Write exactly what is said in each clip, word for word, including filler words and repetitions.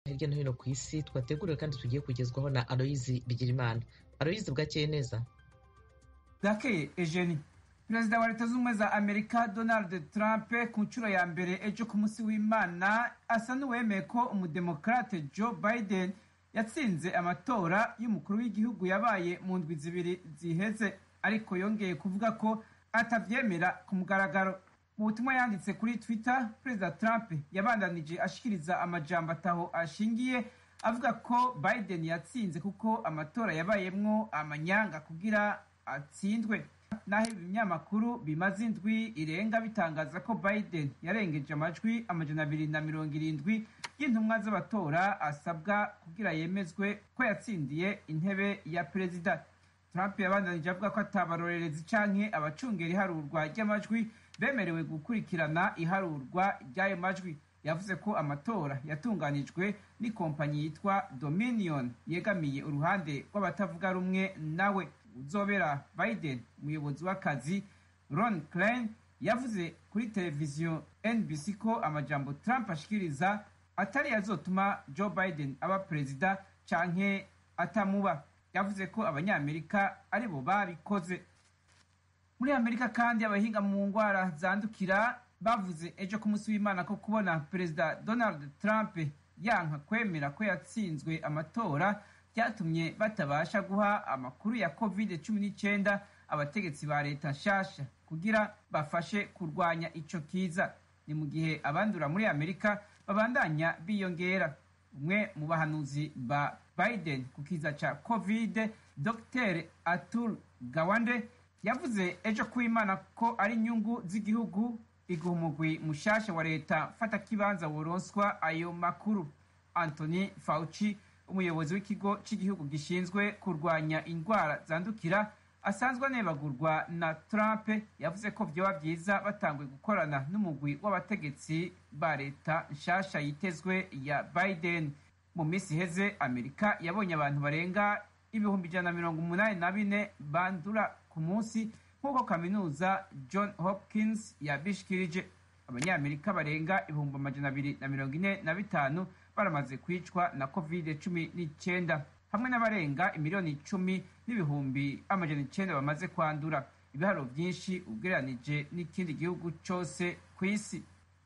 hirya no hino ku isi twateguriwe kandi tugiye kugezwaho na Aloyizi Bigirimana. Aloyizi, bwakeye neza? Bwakeye Eugenie. Perezida wa Leta z'Ubumwe za Amerika Donald Trump ku nshuro ya mbere ejo ku munsi w'Imana asa n'uwemeye ko umudemokrate Joe Biden yatsinze amatora y'umukuru w'igihugu yabaye mu ndwi zibiri ziheze, ariko yongeye kuvuga ko atavyemera ku mugaragaro. Mu butumwa yanditse kuri Twitter, Perezida Trump yabandanije ashikiriza amajambo ataho ashingiye avuga ko Biden yatsinze kuko amatora yabayemwo amanyanga kugira atsindwe. Naho ibinyamakuru bimaze indwi irenga bitangaza ko Biden yarengeje amajwi amajana abiri na mirongo irindwi y'intumwa z'abatora asabwa kugira yemezwe ko yatsindiye intebe ya perezida. Trump yabandanije avuga ko atabarorerezi canke abacungera iharurwa ry'amajwi bemerewe gukurikirana iharurwa ry'ayo majwi. Yavuze ko amatora yatunganijwe n'ikompanyi yitwa Dominion yegamiye uruhande rw'abatavuga rumwe nawe. Uzobera Biden umuyobozi w'akazi Ron Klein yavuze kuri televiziyo N B C ko amajambo Trump ashikiriza atari yazotuma Joe Biden aba perezida canke atamuba. Yavuze ko abanyamerika ari bo babikoze. Muri Amerika kandi abahinga mu ngwara zandukira bavuze ejo ku munsi w'Imana ko kubona Perezida Donald Trump yanka kwemera ko yatsinzwe amatora byatumye batabasha guha amakuru ya covid cumi n'icyenda abategetsi ba leta nshasha kugira bafashe kurwanya ico kiza. Ni mu gihe abandura muri Amerika babandanya biyongera. Umwe mu bahanuzi ba Biden ku kiza ca covid, Docteur Yatunguye, yavuze ejo ku Imana ko ari inyungu z'igihugu iguha umugwi mushasha wa leta fata kibanza woronswa ayo makuru. Anthony Fauci, umuyobozi w'ikigo cy'igihugu gishinzwe kurwanya indwara zandukira asanzwe anebagurwa na Trump, yavuze ko vyoba vyiza batanguye gukorana n'umugwi w'abategetsi ba leta nshasha yitezwe ya Biden. Mu minsi iheze Amerika yabonye abantu barenga ibihumbi ijana na mirongo umunani na bine bandura ku munsi nk'uko kaminuza John Hopkins yabishikirije. Abanyamerika barenga ibihumbi amajana abiri na mirongo ine na bitanu baramaze kwicwa na covid cumi n'icyenda hamwe n'abarenga imiliyoni icumi n'ibihumbi amajana icyenda bamaze kwandura, ibiharo byinshi ugereranije n'ikindi gihugu cyose ku isi.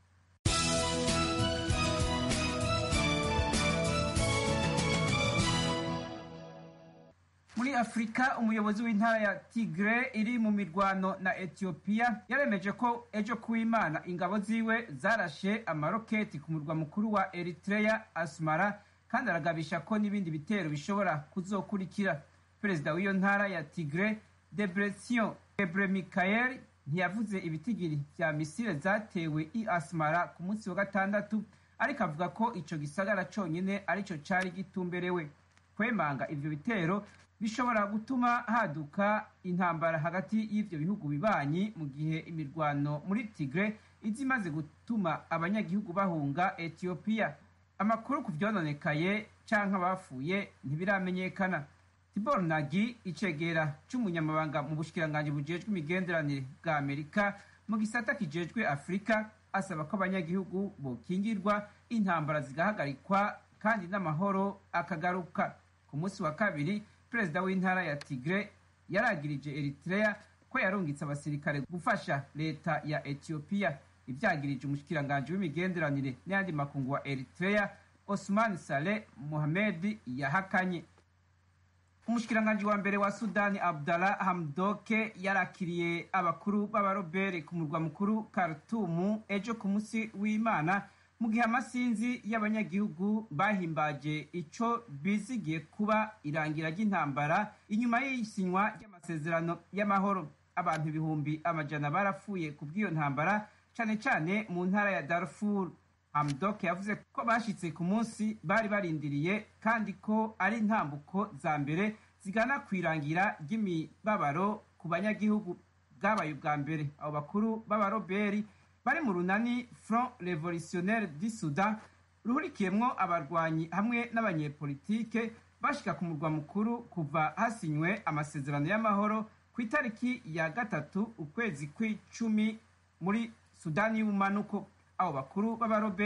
Muri Afrika, umuyobozi w'intara ya Tigre iri mu mirwano na Ethiopia yaremeje ko ejo ku Imana ingabo ziwe zarashe amaroketi ku murwa mukuru wa Eritrea Asmara, kandi aragabisha ko n'ibindi bitero bishobora kuzokurikira. Perezida w'iyo ntara ya Tigre Debretsion Gebremichael ntiyavuze ibitigiri vya misile zatewe i Asmara ku munsi wa gatandatu, ariko avuga ko ico gisagara conyene arico cari gitumberewe. Kwemanga ivyo bitero bishobora gutuma haduka intambara hagati y'ivyo bihugu bibanyi mu gihe imirwano muri Tigre izimaze gutuma abanyagihugu bahunga Ethiopia. Amakuru ku vyononekaye canke abapfuye ntibiramenyekana. Tibor Nagi, icegera c'umunyamabanga mu bushikiranganji bujejwe imigenderanire bwa Amerika mu gisata kijejwe Afrika, asaba ko abanyagihugu bokingirwa, intambara zigahagarikwa kandi n'amahoro akagaruka. Ku munsi wa kabiri, perezida w'intara ya Tigre yaragirije Eritrea ko yarungitse abasirikare gufasha leta ya Ethiopia. Ivyagirije umushikiranganji w'imigenderanire n'ayandi makungu wa Eritrea Osman Saleh Mohamed yahakanye. Umushikiranganji wa mbere wa Sudani Abdallah Hamdoke yarakiriye abakuru b'abarobere ku murwa mukuru Khartoum ejo ku munsi w'Imana, mu gihe amasinzi y'abanyagihugu bahimbaje ico bizigiye kuba irangira ry'intambara inyuma y'isinywa ry'amasezerano y'amahoro. Abantu ibihumbi amajana barapfuye ku bw'iyo ntambara, cane cane mu ntara ya Darfur. Hamdok yavuze ko bashitse ku munsi bari barindiriye, kandi ko ari intambuko za mbere zigana kwirangira ry'imibabaro ku banyagihugu. Bwabaye ubwa mbere abo bakuru b'abaroberi bari mu runani Front Revolutionnaire du Sudan ruhurikiyemwo abarwanyi hamwe n'abanyepolitike bashika ku murwa mukuru kuva hasinywe amasezerano y'amahoro ku itariki ya gatatu ukwezi kw'icumi muri Sudani y'ubumanuko. Abo bakuru b'abaroberi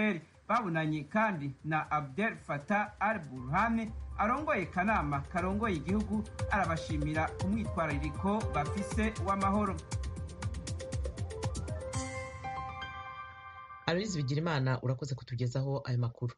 babonanye kandi na Abdel Fattah al-Burhan arongoye kanama karongoye igihugu, arabashimira ku mwitwarariko bafise w'amahoro. Aloyizi Bigirimana, urakoze kutugezaho ayo makuru.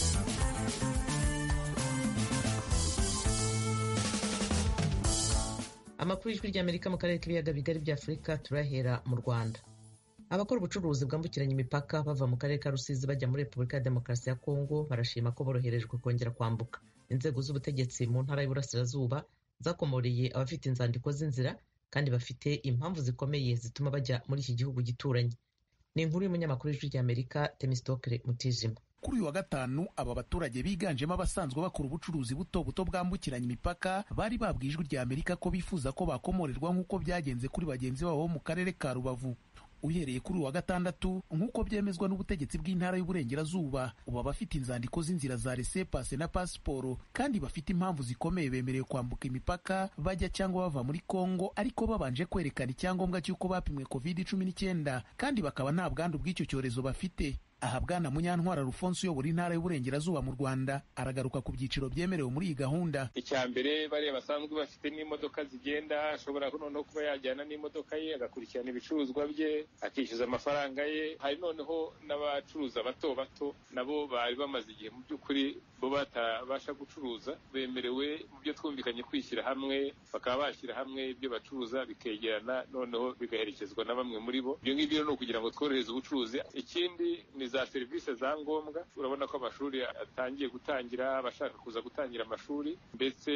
Amakuru y'ijwi ry'Amerika mu karere k'ibiyaga bigari bya Afurika turahera mu Rwanda. Abakora ubucuruzi bwambukiranya imipaka bava mu karere ka Rusizi bajya muri Repubulika ya Demokarasi ya Kongo barashima ko boroherejwe kongera kwambuka. Inzego z'ubutegetsi mu ntara y'Iburasirazuba zakomoreye abafite inzandiko z'inzira kandi bafite impamvu zikomeye zituma bajya muri iki gihugu gituranye. Ni inkuru y'umunyamakuru w'ijwi ry'Amerika Temistokere Mutijima. Kuri uyu wa gatanu aba baturage biganjemo abasanzwe bakora ubucuruzi buto buto bwambukiranya imipaka bari babwiye ijwi ry'Amerika ko bifuza ko bakomorerwa nk'uko byagenze kuri bagenzi babo mu karere ka Rubavu. Uhereye kuri uwa gatandatu nk'uko byemezwa n'ubutegetsi bw'intara y'Uburengerazuba, ubu abafite inzandiko z'inzira za laissez-passer na pasiporo kandi bafite impamvu zikomeye bemerewe kwambuka imipaka bajya cyangwa bava muri Kongo, ariko babanje kwerekana icyangombwa cy'uko bapimwe covid cumi n'icyenda kandi bakaba nta bwandu bw'icyo cyorezo bafite. Aha Bwana Munyantwara Alphonse uyobora intara y'Uburengerazuba mu Rwanda aragaruka ku byiciro byemerewe muri iyi gahunda. Icya mbere bariya basanzwe bafite n'imodoka zigenda, ashobora noneho kuba yajyana n'imodoka ye agakurikirana ibicuruzwa bye akishyuza amafaranga ye. Hari noneho n'abacuruza bato bato nabo bari bamaze igihe mu by'ukuri bo batabasha gucuruza, bemerewe mu byo twumvikanye kwishyira hamwe, bakaba bashyira hamwe ibyo bacuruza bikegerana, noneho bigaherekezwa na bamwe muri bo. Ibyo ngibyo ni ukugira ngo tworohereze ubucuruzi. Ikindi ni za serivisi za ngombwa. Urabona ko amashuri atangiye gutangira, abashaka kuza gutangira amashuri, ndetse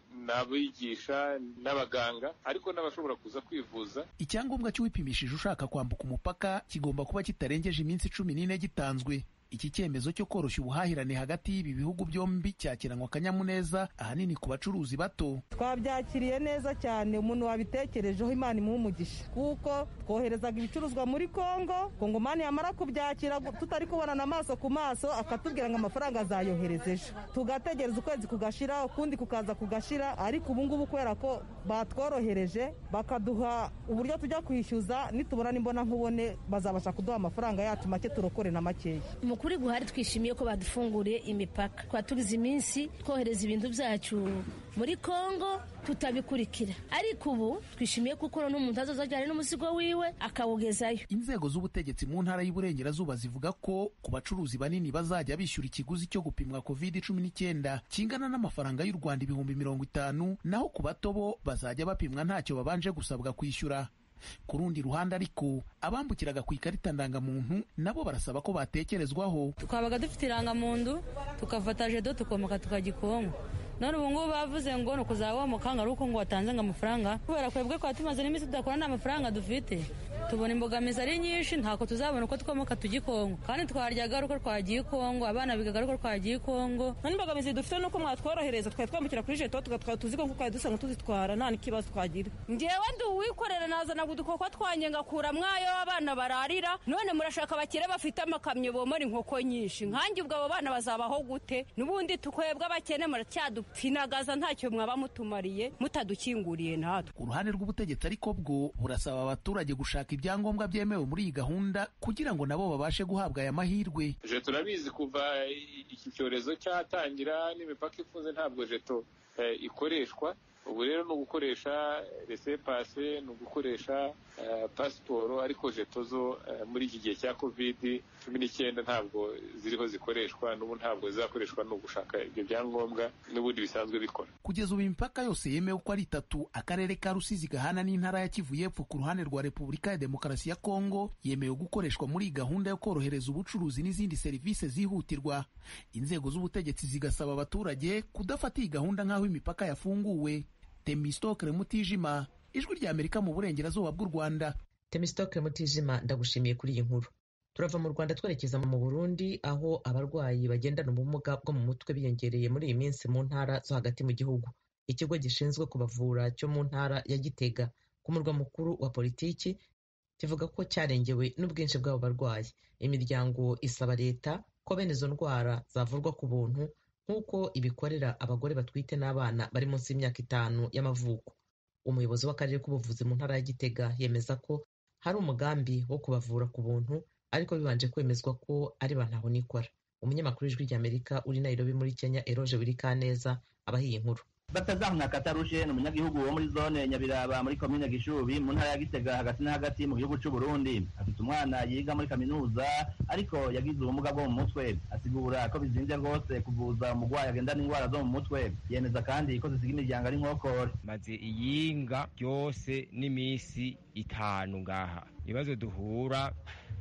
n'abigisha n'abaganga, ariko n'abashobora kuza kwivuza. Icyangombwa cy'uwipimishije ushaka kwambuka umupaka kigomba kuba kitarengeje iminsi cumi n'ine gitanzwe. Iki cyemezo cyo koroshya ubuhahirane hagati y'ibi bihugu byombi cyakiranwa akanyamuneza ahanini ku bacuruzi bato. Twabyakiriye neza cyane, umuntu wabitekerejeho Imana imuhe umugisha, kuko twoherezaga ibicuruzwa muri Kongo, Kongomani yamara kubyakira tutari kubonana amaso ku maso akatubwira ngo amafaranga azayohereza ejo, tugategereza ukwezi kugashira ukundi kukaza kugashira, ariko ubu ngubu kubera ko batworohereje bakaduha uburyo tujya kwishyuza, nitubona n'imbona nkubone bazabasha kuduha amafaranga yacu make turokore na makeya. Kuri guhari twishimiye ko badufunguriye imipaka, twatugize iminsi twohereza ibintu byacu muri Kongo tutabikurikira, ariko ubu twishimiye kuko n'umuntu azazajyana n'umuzigo wiwe akawugezayo. Inzego z'ubutegetsi mu ntara y'Uburengerazuba zivuga ko ku bacuruzi banini bazajya bishyura ikiguzi cyo gupimwa covid cumi n'icyenda kingana n'amafaranga y'u Rwanda ibihumbi mirongo itanu, naho ku bato bo bazajya bapimwa ntacyo babanje gusabwa kwishyura. Ku rundi ruhande ariko abambukiraga ku ikarita ndangamuntu nabo barasaba ko batekerezwaho. Twabaga dufite irangamuntu tukafata jedo tukomoka tukagikongo, none ubu ngubu bavuze ngo ni ukuzawomoka ngo ari uko ngo watanze ngo amafaranga, kubera kwebwe kwa tumaze n'iminsi tudakora nta mafaranga dufite, tubona imbogamizi ari nyinshi, ntako tuzabona uko twomoka tujya Kongo, kandi twaryaga uko twagiye Kongo, abana bigaga uko twagiye Kongo. None imbogamizi dufite nuko mwatworohereza twari twambukira kuri jeto tugatwara tuzigo kuko twari dusanga tuzitwara nta n'ikibazo twagira. Njyewe ndi uwikorera nazana gudukoko twanye ngakura mwayo abana bararira, none murashaka bakire bafite amakamyo bomora inkoko nyinshi, nkanjye ubwo abo bana bazabaho gute? Nubundi tukwebwe abakene muracyadupfinagaza ntacyo mwaba mutumariye mutadukinguriye natwe. Ku ruhande rw'ubutegetsi ariko bwo burasaba abaturage gushaka ibyangombwa byemewe muri iyi gahunda kugira ngo nabo babashe guhabwa aya mahirwe. Je turabizi kuva iki cyorezo cyatangira n'imipaka ifunze ntabwo jeto eh, ikoreshwa. Ubu rero ni ugukoresha laissez-passer, ni ugukoresha uh, pasiporo, ariko jeto zo uh, muri iki gihe cya covid cumi n'icyenda ntabwo ziriho zikoreshwa, n'ubu ntabwo zizakoreshwa, no gushaka ibyo byangombwa n'ubundi bisanzwe bikora. Kugeza ubu imipaka yose yemewe uko ari itatu, akarere ka Rusizi gahana n'intara ya Kivu y'Epfo ku ruhande rwa Repubulika ya Demokarasi ya Kongo yemewe gukoreshwa muri gahunda yo korohereza ubucuruzi n'izindi serivisi zihutirwa. Inzego z'ubutegetsi zigasaba abaturage kudafata iyi gahunda nk'aho imipaka yafunguwe. Temistokere Mutijima, ijwi rya Amerika mu Burengerazuba bw'u Rwanda. Temistokere Mutijima, ndagushimiye kuri iyi nkuru. Turava mu Rwanda twerekeza mu Burundi, aho abarwayi bagendana ubumuga bwo mu mutwe biyongereye muri iyi minsi mu ntara zo hagati mu gihugu. Ikigo gishinzwe kubavura cyo mu ntara ya Gitega ku murwa mukuru wa politiki kivuga ko cyarengewe n'ubwinshi bw'abo barwayi. Imiryango isaba leta ko bene izo ndwara zavurwa ku buntu nk'uko ibikorera abagore batwite n'abana bari munsi y'imyaka itanu y'amavuko. Umuyobozi w'akarere k'ubuvuzi mu ntara ya Gitega yemeza ko hari umugambi wo kubavura ku buntu, ariko bibanje kwemezwa ko ari bantaho nikora. umunyamakuru w'ijwi ry'Amerika uri Nairobi muri Kenya Eroje Wirikaneza abahiye inkuru. Batazahuna Katarushe ni umunyagihugu wo muri zone Nyabiraba muri komine Gishubi mu ntara ya Gitega hagati na hagati mu gihugu cy'u Burundi. Afite umwana yiga muri kaminuza ariko yagize ubumuga bwo mu mutwe. Asigura ko bizinze rwose kuvuza umugwayi agendana indwara zo mu mutwe. Yemeza kandi ko zisiga imiryango ari nkokore. Maze iyinga byose n'imisi itanu ngaha. Ibibazo duhura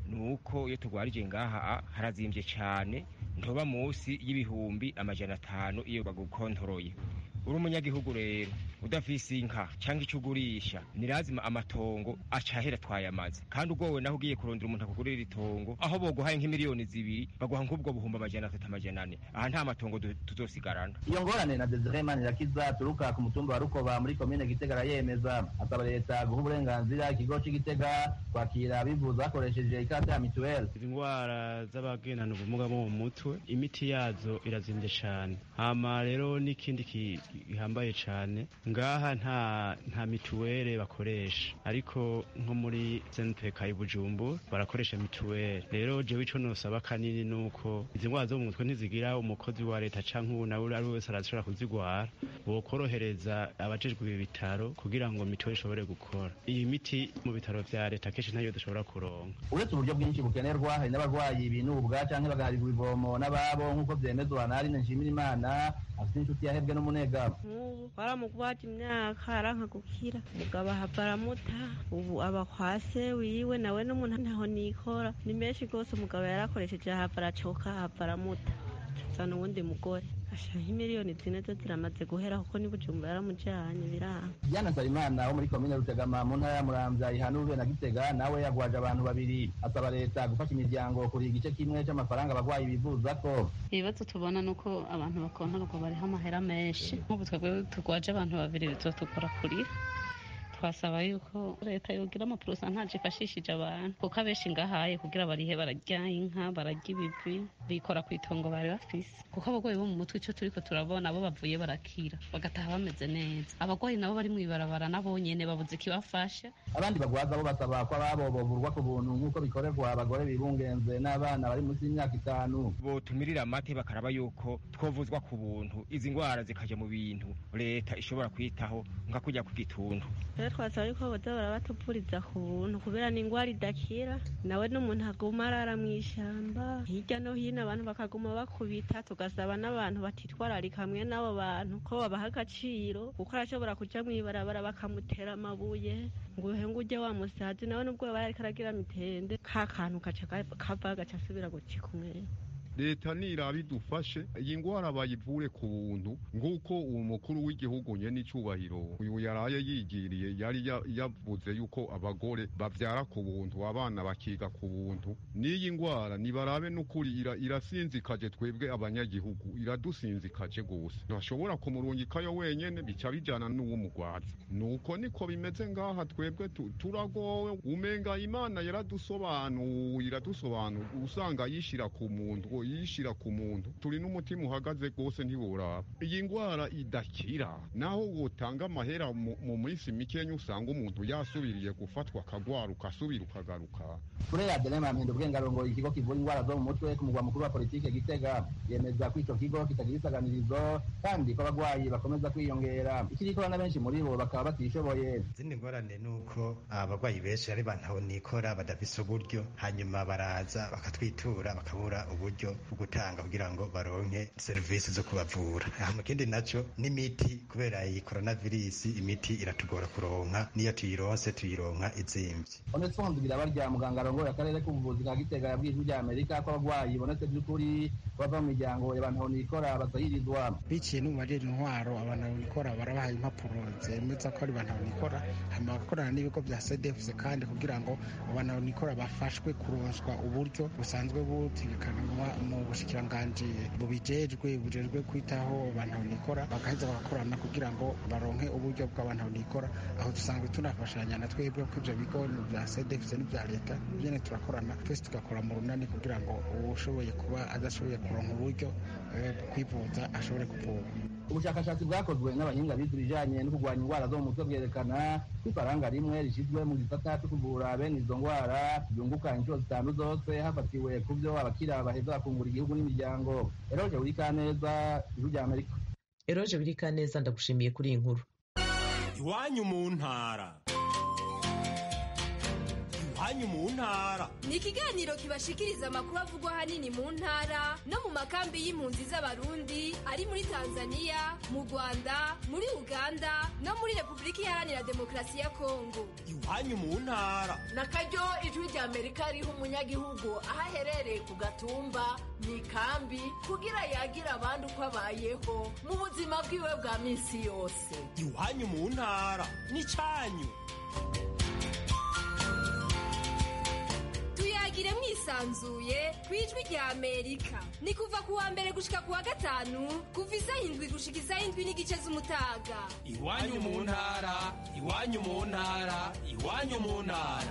nuko iyo tugwarije ngaha harazimbye cyane, ntoba munsi y'ibihumbi amajana atanu iyo bagukontoroye. Uri umunyagihugu rero udafise inka cyangwa icyo ugurisha ni lazima amatongo acahera twayamaze, kandi ugowe naho ugiye kurondera umuntu akugurira itongo aho boguhaye nk'imiliyoni zibiri baguha nk'ubwo buhumba amajana atatu amajana ane, aha nta matongo tuzosigarana. Iyo ngorane na Desire Manirakiza turuka ku mutumba wa Rukoba muri komine Gitega arayemeza, asaba leta guha uburenganzira ikigo c'Igitega kwakira abivuza bakoresheje ikarata ya mituweli. Indwara z'abagendana ubumuga bwo mu mutwe imiti yazo irazimvye cane, hama rero n'ikindi gihambaye cane ngaha nta nta mituwele bakoresha, ariko nko muri Imipaka y'Ibujumbu barakoresha mituwele. Rero jewe ico nosaba kanini nuko izi ndwara zo mu mutwe ntizigira umukozi wa leta canke uwo nawe ari wese arashobora kuzigwara, bokorohereza abajejwe ibi bitaro kugira ngo mituwele ishobore gukora. Iyi miti mu bitaro vya leta kenshi ntayo dushobora kuronka. Uretse uburyo bwinshi bukenerwa, hari n'abarwayi ibinubwa canke bagaharirwa ivomo n'ababo nk'uko vyemezwa na Aline Nshimirimana afite inshuti yahebwe n'umunega. Baramugwaje imyaka aranka gukira, mugabo ahava aramuta, ubu aba kwase wiwe nawe n'umuntu ntaho nikora. Ni menshi rwose umugabo yarakoresheje ahava aracoka ahava aramuta sana uwundi mugore. Ashaho miliyoni zine zo ziramaze guhera kuko ni Bujumbura yaramujanye biranga. Diana Salimana wo muri komine Rutegama mu ntara ya Muramvya ihanurwe na Gitega nawe yagwaje abantu babiri, asaba leta gufasha imiryango kuri igice kimwe cy'amafaranga abagwayi bivuza ko. Ibibazo tubona nuko abantu bakonta nuko bariho amahera menshi, nk'ubu twebwe tugwaje abantu babiri bizotugora kurira. Twasaba yuko leta yogira amaprosantaje ifashishije abantu kuko abenshi ngahaye kugira barihe bararya inka bararya ibivi bikora ku itongo bari bafise, kuko abagwayi bo mu mutwe ico turiko turabona abo bavuye barakira bagataha bameze neza. Abagwayi nabo bari mwibarabara nabo nyene babuze ikibafasha. Abandi bagwaza bo basaba ko ababo bovurwa ku buntu nk'uko bikorerwa abagore bibungenze n'abana bari munsi y'imyaka itanu. Botumirira amate bakaraba yuko twovuzwa ku buntu, izi ngwara zikaje mu bintu leta ishobora kwitaho nka kujya ku gituntu. Twasaba yuko boza batupfuriza ku buntu kubera ni ingwara idakira, nawe n'umuntu aguma arara mw'ishamba hirya no hino abantu bakaguma bakubita. Tugasaba n'abantu batitwararika hamwe n'abo bantu ko babaha agaciro, kuko arashobora kuja mw'ibarabara bakamutera amabuye ngo uhenga uje wa musazi, nawe nubwo yaba yariko aragira mitende ka kantu kaca kava gaca asubira gucika umwere. Leta nirabi dufashe iyi ngwara bayivure ku buntu nguko uwo mukuru w'igihugu nyene icubahiro uyu yaraye yigiriye yari yavuze yuko abagore bavyara ku buntu abana bakiga ku buntu. N'iyi ngwara nibarabe n'ukuri irasinzikaje twebwe abanyagihugu, iradusinzikaje gose, ntashobora kumurungikayo wenyene bica bijana n'uwo mugwaza. Nuko niko bimeze ngaha twebwe turagowe, umenga Imana yaradusobanuye iradusobanura usanga yishira ku muntu yishira ku muntu. Turi n'umutima uhagaze gose ntiboraba. Iyi ngwara idakira naho wotanga amahera mu minsi mikenya usanga umuntu yasubiriye gufatwa akagwara ukasubira ukagaruka. Kure ya Delema Mpendo Bwengarongo ikigo kivura ingwara zo mu mutwe ku mugwa mukuru wa politike Gitega yemeza ko ico kigo kitagira isaganirizo kandi ko abagwayi bakomeza kwiyongera. Ikirikora na benshi muri bo bakaba batishoboye. Zindi ngorane nuko abagwayi benshi ari bantaho nikora badafise uburyo, hanyuma baraza bakatwitura bakabura uburyo gutanga kugira ngo baronke serivisi zo kubavura. Aha kindi naco n'imiti, kubera iyi coronavirus imiti iratugora kuronka, niyo tuyironse tuyironka izimvye. Onetse hondugira barya muganga arongoye akarere k'ubuvuzi ka Gitega yabwiye ijwi Amerika ko abagwayi bonetse by'ukuri bava mu miryango y'abantu nikora basahirizwa. Biciye no muri intwaro abantu nikora barabaha impapuro zemeza ko ari abantu nikora, hama bakorana n'ibigo bya C D F kandi kugira ngo abantu nikora bafashwe kuronswa uburyo busanzwe butegekanwa mu bushikiranganji bubijejwe bujejwe kwitaho abantu nikora, bagaheza bagakorana kugira ngo baronke uburyo bw'abantu nikora. Aho dusanzwe tunafashanya na twebwe ko ivyo bigo bya C D F n'ibya leta nyene turakorana, twese tugakora mu runani kugira ngo ushoboye kuba adashoboye kuronka uburyo kwivuza ashobore kuvurwa. Ubushakashatsi bwakozwe n'abahinga bize ibijanye no kurwanya ingwara zo mu mutwe bwerekana ko ifaranga rimwe rishizwe mu gisata cyo kuvura bene izo ngwara byunguka inshuro zitanu zose hafatiwe ku byo abakira baheza kungura igihugu n'imiryango. Eroje Wirikaneza, Ijwi rya Amerika. Eroje Wirikaneza, ndagushimiye kuri iyi nkuru. Iwanyu mu ntara. Iwanyu mu ntara ni ikiganiro kibashikiriza amakuru avugwa ahanini mu ntara no mu makambi y'impunzi z'abarundi ari muri Tanzania, mu Rwanda, muri Uganda no muri Repubulika Iharanira Demokarasi ya Kongo. Iwanyu mu ntara nakaryo Ijwi rya Amerika riha umunyagihugu aho aherereye ku gatumba mu ikambi kugira yagira abandi uko abayeho mu buzima bwiwe bwa minsi yose. Iwanyu mu ntara ni cyanyu. Tuyagire mwisanzuye kwijwi rya Amerika. Ni kuva kuwa mbere gushika kuwa gatanu kuva isaha indwi gushika isaha indwi n'igice z'umutaga. Iwanyu mu ntara, iwanyu mu ntara, iwanyu mu ntara.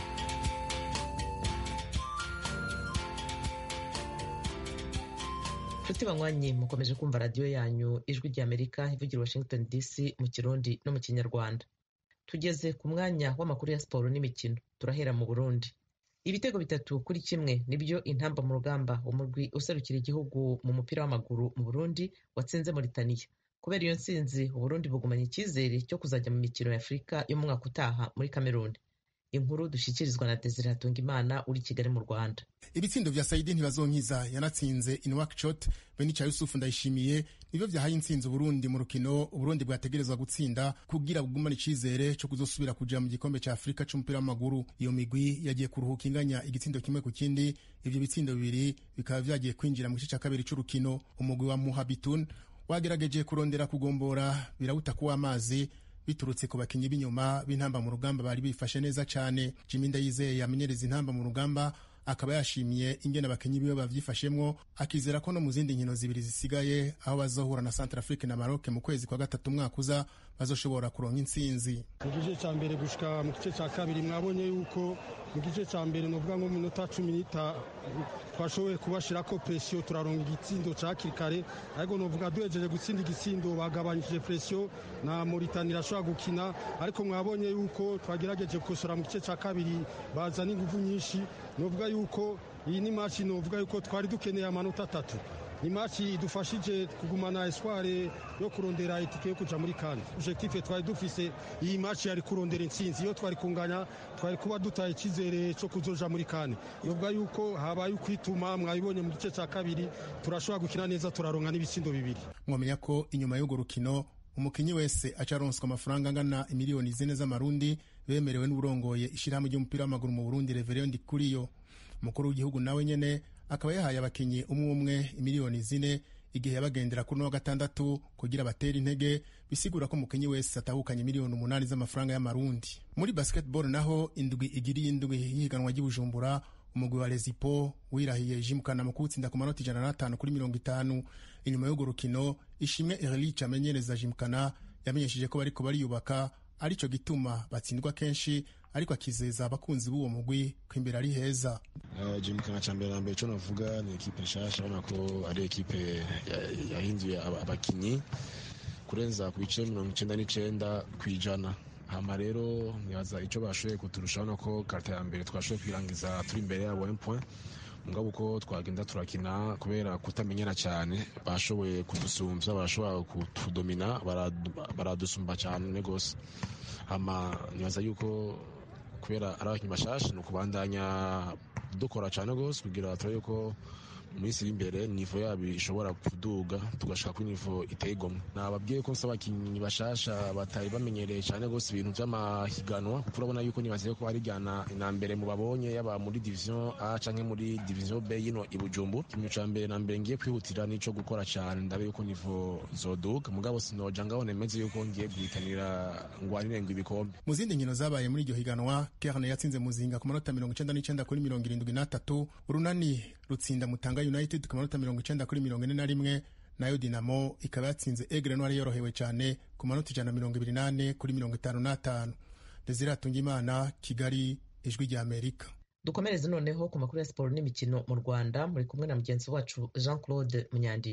Nshuti banywanyi, mukomeje kumva radiyo yanyu Ijwi rya Amerika ivugira Washington D C mu Kirundi no mu Kinyarwanda. Tugeze ku mwanya w'amakuru ya siporo n'imikino. Turahera mu Burundi. Ibitego bitatu kuri kimwe nibyo intamba mu rugamba umurwi userukira igihugu mu mupira w'amaguru mu Burundi watsinze Mauritania. Kubera iyo nsinzi, Uburundi bugumanye icyizere cyo kuzajya mu mikino ya Afurika yo mu mwaka utaha muri Cameroon. Inkuru dushikirizwa na Desire Hatungimana uri Kigali mu Rwanda. Ibitsindo vya Saidi ntibazonkiza yanatsinze Inwakshot Benica Yusufu Ndayishimiye nivyo vyahaye intsinzi Burundi mu rukino Uburundi bwategerezwa gutsinda kugira bugumane icizere cyo kuzosubira kuja mu gikombe ca Afrika c'umupira w'amaguru. Iyo migwi yagiye kuruhuka inganya igitsindo kimwe ku kindi, ivyo bitsindo bibiri bikaba vyagiye kwinjira mu gice ca kabiri c'urukino. Umugwi wa Muhabitun wagerageje kurondera kugombora birawuta kuwa amazi biturutse ku bakinyi b'inyuma b'intamba mu rugamba bari bifashe neza cyane. Jimmy Ndayizeye yamenyereza intamba mu rugamba akaba yashimiye ingene abakinyi biwe bavyifashemwo, akizera ko no mu zindi nkino zibiri zisigaye aho bazohura na Centrafrique na Maroc mu kwezi kwa gatatu umwaka uza bazoshobora kuronka intsinzi. Mu gice ca mbere gushika mu gice ca kabiri mwabonye yuko mu gice ca mbere novuga ngo minota cumi n'itanu twashoboye kubashirako presiyo turaronga igitsindo ca kirikare, ariko novuga duhejeje gutsinda igitsindo bagabanyije presiyo na Mauritania irashobora gukina, ariko mwabonye yuko twagerageje gukosora mu gice ca kabiri baza n'inguvu nyinshi. Novuga yuko iyi ni match novuga yuko twari dukeneye amanota atatu. Ni match idufashije kugumana espoir yo kurondera itike yo kuja muri Kandi. Objectif twari dufise iyi match yari kurondera intsinzi, iyo twari kunganya twari kuba dutaye ikizere cyo kuzoja muri Kandi. Yovuga yuko habaye ukwituma, mwabibonye mu gice ca kabiri turashobora gukina neza turaronka n'ibitsindo bibiri. Mwamenya ko inyuma y'ugo rukino umukinyi wese acaronswa amafaranga angana imiliyoni zine z'amarundi bemerewe n'uburongoye ishirahamwe ry'umupira w'amaguru mu Burundi Reverend Ndikuriyo. Umukuru w'igihugu nawe nyene akaba yahaye abakinyi umwe umwe imiliyoni zine igihe yabagendera kuri no gatandatu kugira batera intege, bisigura ko umukinyi wese atahukanye miliyoni umunani z'amafaranga y'amarundi. Muri basketball naho indwi igiri indwi yihiganwa ry'Ibujumbura umugwi wa Lezipo wirahiye jimukana mu kutsinda ku manota ijana na tanu kuri mirongo itanu. Inyuma y'ugo rukino Ishimwe Erlich amenyereza jimukana yamenyesheje ko bariko bariyubaka arico gituma batsindwa kenshi, ariko akizeza abakunzi b'uwo mugwi ko imbere ari heza. Jimukana ca mbere na mbere cyo navuga ni ekipe nshasha, ubona ko ari ekipe yahinduye abakinyi kurenza ku bice mirongo icenda n'icenda kw'ijana. Hama rero nibaza ico bashoboye kuturusha, ubona ko karta ya mbere twashoboye kwirangiza turi imbere yabo un point, mugabo uko twagenda turakina kubera kutamenyera cyane bashoboye kudusumvya, barashobora kutudomina, baradusumba cyane gose. Hama nibaza yuko kubera ari abakinyi bashasha no kubandanya dukora cyane gose kugira turabe yuko mwisi imbere nivo yabo ishobora kuduga tugashika ku nivo iteye igomwe. Nababwiye ko nsaba abakinyi bashasha batari bamenyereye cyane gose ibintu by'amahiganwa, kuko urabona yuko nibaziye ko hari jyana na mbere mu babonye yaba muri division A canke muri division B yino Ibujumbu. Kimwe ca mbere na mbere ngiye kwihutira nico gukora cyane, ndabe yuko nivo zoduga, mugabo sinoja ngaho nemeze yuko ngiye guhitanira ngwanire ngo ibikombe. Mu zindi nkino zabaye muri iryo higanwa, Kerne yatsinze Muzinga ku manota mirongo icenda n'icenda kuri mirongo irindwi n'atatu, Urunani rutsinda Mutanga United ku manota mirongo icenda kuri mirongo ine na rimwe, nayo Dinamo ikaba yatsinze Aigle Noir yorohewe cyane ku manota ijana na mirongo ibiri n'ane kuri mirongo itanu n'atanu. Desire Hatungimana, Kigali, Ijwi rya Amerika. Dukomereze noneho ku makuru ya siporo n'imikino mu Rwanda, muri kumwe na mugenzi wacu Jean Claude Munyandinde.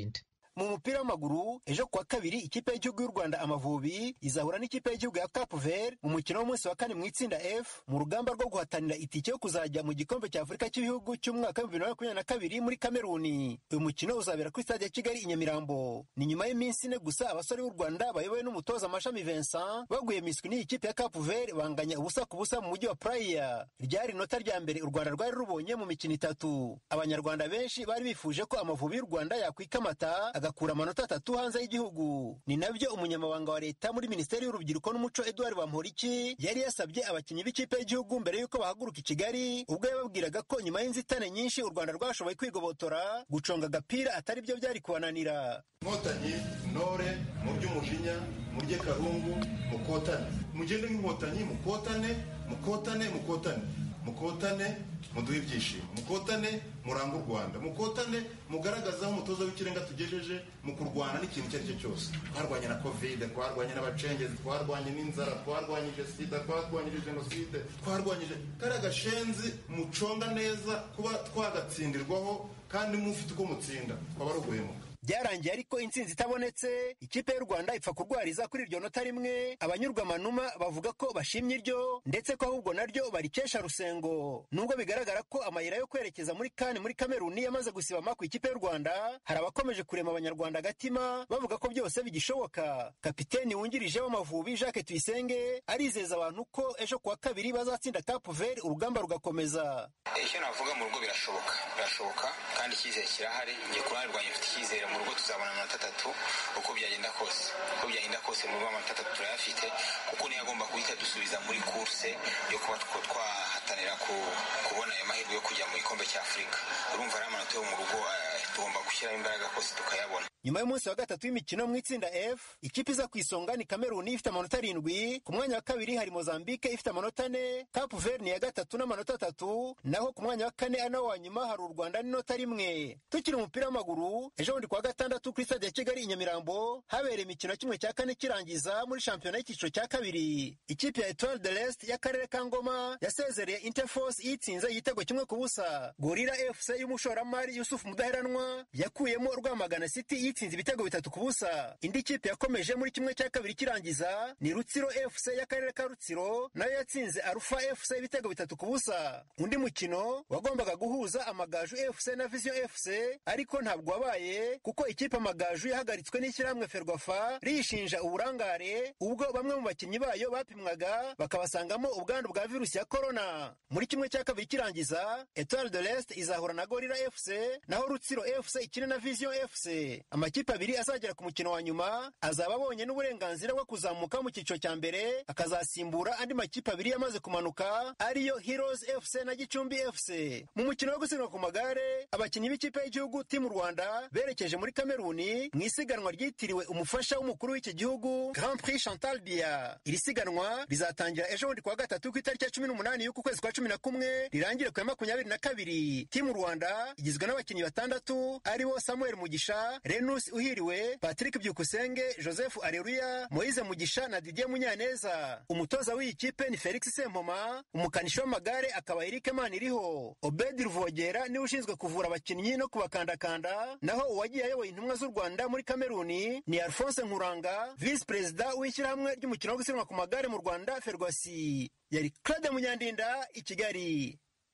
Mu mupira w'amaguru ejo kuwa kabiri ikipe y'igihugu y'u Rwanda Amavubi izahura n'ikipe y'igihugu ya Cape Verde mu mukino w'umunsi wa kane mu itsinda F mu rugamba rwo guhatanira itike yo kuzajya mu gikombe cya Afurika cy'ibihugu cy'umwaka wa bibiri na makumyabiri na kabiri muri Kameruni. Uyu mukino uzabera kuri stade ya Kigali i Nyamirambo. Ni nyuma y'iminsi ine gusa abasore b'u Rwanda bayobowe n'umutoza Mashami Vincent baguye miswi n'iyi kipe ya Cape Verde banganya ubusa ku busa mu mujyi wa Praia. Ryari inota rya mbere u Rwanda rwari rubonye mu mikino itatu. Abanyarwanda benshi bari bifuje ko Amavubi y'u Rwanda yakwikamata agakura amanota atatu hanze y'igihugu. Ni nabyo umunyamabanga wa leta muri Minisiteri y'Urubyiruko n'Umuco Edouard Bamporiki yari yasabye abakinnyi b'ikipe y'igihugu mbere y'uko bahaguruka i Kigali, ubwo yababwiraga ko nyuma y'inzitane nyinshi u Rwanda rwashoboye kwigobotora guconga agapira atari byo byari kubananira. Inkotanyi ntore mu by'umujinya murye karungu mukotane, mugende nk'inkotanyi mukotane mukotane mukotane mukotane muduhe ibyishimo, mukotane muranga u Rwanda, mukotane mugaragaza aho umutoza w'ikirenga tugejeje mu kurwana n'ikintu icyo ari cyo cyose. Twarwanye na covid, twarwanye n'abacengezi, twarwanye n'inzara, twarwanyije sida, twarwanyije jenoside, twarwanyije kari agashenzi muconga neza kuba twagatsindirwaho kandi mufite uko mutsinda twaba ari uguhemuka. Byarangiye ariko intsinzi itabonetse, ikipe y'u Rwanda ipfa kurwariza kuri iryo nota rimwe. Abanyurwa manuma bavuga ko bashimye iryo ndetse ko ahubwo naryo barikesha rusengo. Nubwo bigaragara ko amayira yo kwerekeza muri Kandi muri Kameruni yamaze gusibama ku ikipe y'u Rwanda, hari abakomeje kurema abanyarwanda agatima bavuga ko byose bigishoboka. Kapiteni wungirije w'Amavubi Jacques Tuyisenge arizeza abantu ko ejo kuwa kabiri bazatsinda Cape Verde urugamba rugakomeza. Icyo navuga mu rugo birashoboka, birashoboka kandi icyizere kirahari. Ngiye kurarwanya mfite icyizere mu rugo tuzabona amanota atatu uko byagenda kose, uko byagenda kose mu rugo amanota atatu turayafite, kuko niyo agomba guhita dusubiza muri course yo kuba twahatanira kubona ayo mahirwe yo kujya mu gikombe cya Afurika. Urumva ari amanota yo mu rugo tugomba gushyiramo imbaraga kose tukayabona. Nyuma y'umunsi wa gatatu w'imikino mu itsinda F, ikipe iza ku isonga ni Kameruni ifite amanota arindwi, ku mwanya wa kabiri hari Mozambique ifite amanota ane, Cape Verde ni ya gatatu n'amanota atatu, naho ku mwanya wa kane ana wa nyuma hari u Rwanda n'inota rimwe. Tukiri umupira w'amaguru, ejo bundi kuwa gatandatu kuri stade ya Kigali i Nyamirambo habereye imikino kimwe cya kane kirangiza muri shampiyona y'icyiciro cya kabiri. Ikipe ya Etoile de l'Est y'akarere ka Ngoma yasezereye Interforce yitsinze igitego kimwe ku busa. Gorilla F C y'umushoramari Yusuf Mudaheranwa yakuyemo Rwamagana City yitsinze ibitego bitatu ku busa. Indi kipe yakomeje muri kimwe cya kabiri kirangiza ni Rutsiro F C y'akarere ka Rutsiro, nayo yatsinze Arufa F C ibitego bitatu ku busa. Undi mukino wagombaga guhuza Amagaju F C na Vision F C ariko ntabwo wabaye kuko ikipe Amagaju yahagaritswe n'ishyirahamwe Ferwafa riyishinja uburangare ubwo bamwe mu bakinnyi bayo bapimwaga bakabasangamo ubwandu bwa virusi ya corona. Muri kimwe cya kabiri kirangiza Etoile de l'Est izahura na Gorilla F C, naho Rutsiro F C ikine na Vision F C. Amakipe abiri azagera ku mukino wa nyuma azaba abonye n'uburenganzira bwo kuzamuka mu cyiciro cya mbere akazasimbura andi makipe abiri yamaze kumanuka ariyo Heroes F C na Gicumbi F C. Mu mukino wo gusiganwa ku magare, abakinnyi b'ikipe y'igihugu Team Rwanda berekeje muri Kameruni mu isiganwa ryitiriwe umufasha w'umukuru w'iki gihugu Grand Prix Chantal Biya. Iri siganwa rizatangira ejo bundi kuwa gatatu ku itariki ya cumi n'umunani y'uku kwezi kwa cumi na kumwe rirangire ku ya makumyabiri na kabiri. Team Rwanda igizwe n'abakinnyi batandatu aribo Samuel Mugisha, Renus Uhiriwe, Patrick Byukusenge, Joseph Areruya, Moise Mugisha na Didier Munyaneza. Umutoza w'iyi kipe ni Felix Sempoma, umukanishi w'amagare akaba Eric Maniriho. Obedi Ruvogera niwe ushinzwe kuvura abakinnyi no kubakandakanda, naho uwagiye ayoboye intumwa z'u Rwanda muri Kameruni ni Alphonse Nkuranga, Vice President w'ishyirahamwe ry'umukino wo gusiganwa ku magare mu Rwanda Ferwasi. Yari Claude Munyandinda i Kigali.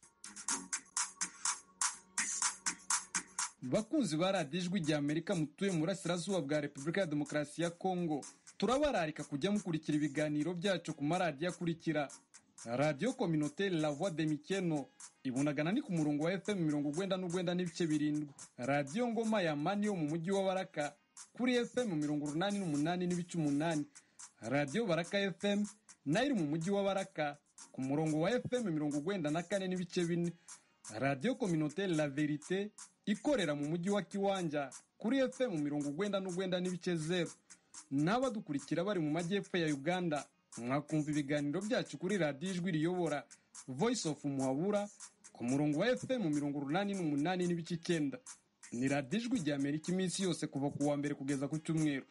Bakunzi ba radiyo ijwi rya Amerika mutuye mu burasirazuba bwa Repubulika ya Demokarasi ya Kongo, turabararika kujya mukurikira ibiganiro byacu ku maradiyo akurikira: Radio Communautaire La Voix de Mikeno ibunagana ni ku murongo wa F M mirongo urwenda n'urwenda n'ibice birindwi, Radio Ngoma ya Mani yo mu mujyi wa Baraka kuri F M mirongo urunani n'umunani n'ibice umunani, Radio Baraka F M nayo iri mu mujyi wa Baraka ku murongo wa F M mirongo urwenda na kane n'ibice bine, Radio Communautaire La Verite ikorera mu mujyi wa Kiwanja kuri F M mirongo urwenda n'urwenda n'ibice zero. N'abadukurikira bari mu majyepfo ya Uganda mwakumva ibiganiro byacu kuri radiyo ijwi riyobora Voice of Muhabura ku murongo wa F M mirongo urunani n'umunani n'ibice icyenda. Ni radiyo ijwi rya Amerika iminsi yose kuva ku wa mbere kugeza ku cyumweru.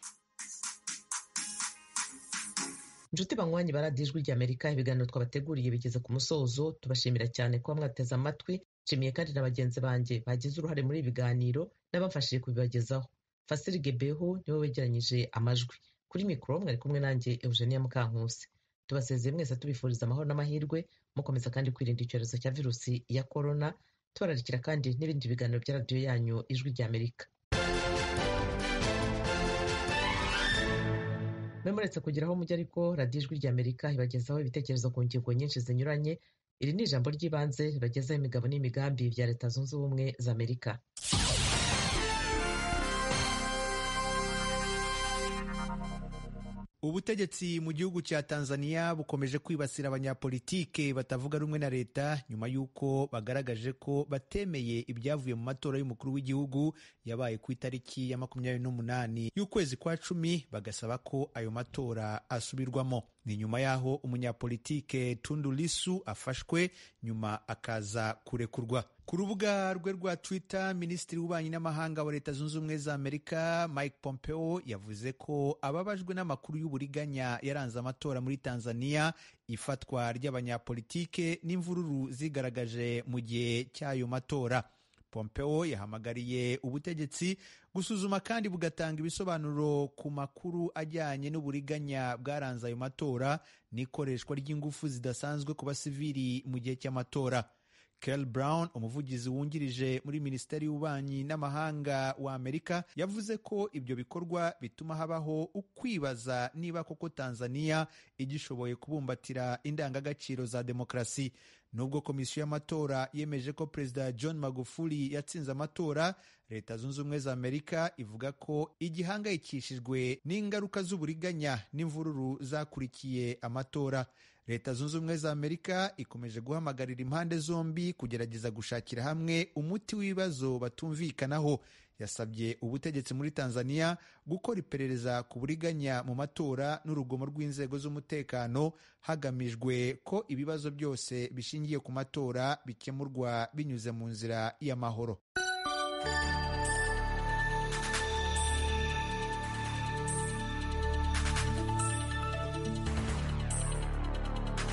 Inshuti banywanyi ba radiyo ijwi rya Amerika, ibiganiro twabateguriye bigeze ku musozo. Tubashimira cyane kuba mwateze amatwi. Nshimiye kandi na bagenzi banjye bagize uruhare muri ibi biganiro n'abamfashije kubibagezaho. Fasiri Gebeho niwe wegeranyije amajwi. Kuri mikoro mwari kumwe nanjye Eugenia Mukankusi. Tubasezeye mwese tubifuriza amahoro n'amahirwe, mukomeza kandi kwirinda icyorezo cya virusi ya korona, tubararikira kandi n'ibindi biganiro bya radiyo yanyu Ijwi ry'Amerika. Memuretse kugira aho mujya ariko radiyo Ijwi ry'Amerika ibagezaho ibitekerezo ku ngingo nyinshi zinyuranye. Iri ni ijambo ry'ibanze ribagezaho imigabo n'imigambi bya Leta Zunze Ubumwe za Amerika. Ubutegetsi mu gihugu cya Tanzania bukomeje kwibasira abanyapolitike batavuga rumwe na leta nyuma y'uko bagaragaje ko batemeye ibyavuye mu matora y'umukuru w'igihugu yabaye ku itariki ya makumyabiri n'umunani y'ukwezi kwa cumi, bagasaba ko ayo matora asubirwamo. Ni nyuma y'aho umunyapolitike Tundu Lissu afashwe nyuma akaza kurekurwa. Ku rubuga rwe rwa Twitter, Minisitiri w'Ububanyi n'Amahanga wa Leta Zunze Ubumwe za Amerika Mike Pompeo yavuze ko ababajwe n'amakuru y'uburiganya yaranze amatora muri Tanzania, ifatwa ry'abanyapolitike n'imvururu zigaragaje mu gihe cy'ayo matora. Pompeo yahamagariye ubutegetsi gusuzuma kandi bugatanga ibisobanuro ku makuru ajyanye n'uburiganya bwaranze ayo matora n'ikoreshwa ry'ingufu zidasanzwe ku basivili mu gihe cy'amatora. Kel Brown, umuvugizi wungirije muri Minisiteri y'Ububanyi n'Amahanga wa Amerika, yavuze ko ibyo bikorwa bituma habaho ukwibaza niba koko Tanzania igishoboye kubumbatira indangagaciro za demokrasi. Nubwo komisiyo y'amatora yemeje ko Perezida John Magufuli yatsinze amatora, Leta Zunze Ubumwe za Amerika ivuga ko igihangayikishijwe n'ingaruka z'uburiganya n'imvururu zakurikiye amatora. Leta Zunze Ubumwe za Amerika ikomeje guhamagarira impande zombi kugerageza gushakira hamwe umuti w'ibibazo batumvikanaho. Yasabye ubutegetsi muri Tanzania gukora iperereza ku buriganya mu matora n'urugomo rw'inzego z'umutekano hagamijwe ko ibibazo byose bishingiye ku matora bikemurwa binyuze mu nzira y'amahoro.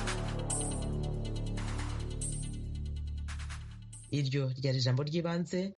Iryo ryari ijambo ry'ibanze